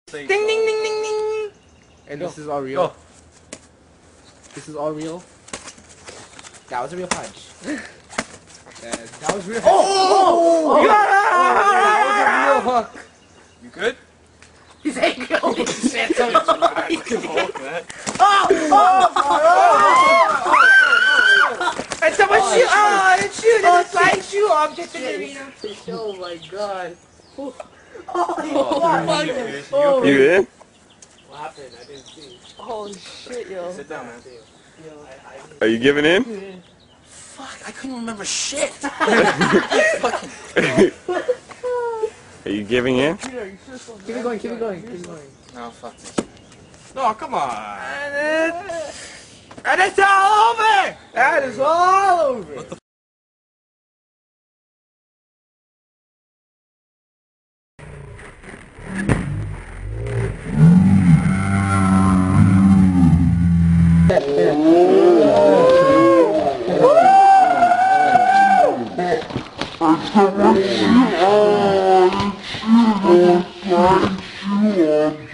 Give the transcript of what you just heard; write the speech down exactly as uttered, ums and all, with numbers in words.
Ding ding ding ding ding. And Go. this is all real. Go. This is all real. That was a real punch. that, that was real. Oh! Oh! Yeah! That was a real hook. You good? He's angry. Holy shit! Oh! Oh! Oh! And someone Oh, shoot! Oh, and shoot! And it's like shoot object in the arena. Oh my god. Oh, Oh, fuck. Oh. You in? What happened? I didn't see. Holy shit, yo. Sit down, man. Are you giving in? Fuck, I couldn't remember shit. Are you giving in? Keep it going, keep it going, keep it going. No, fuck this. No, come on. And it's, and it's all over! That is all over! What the I'm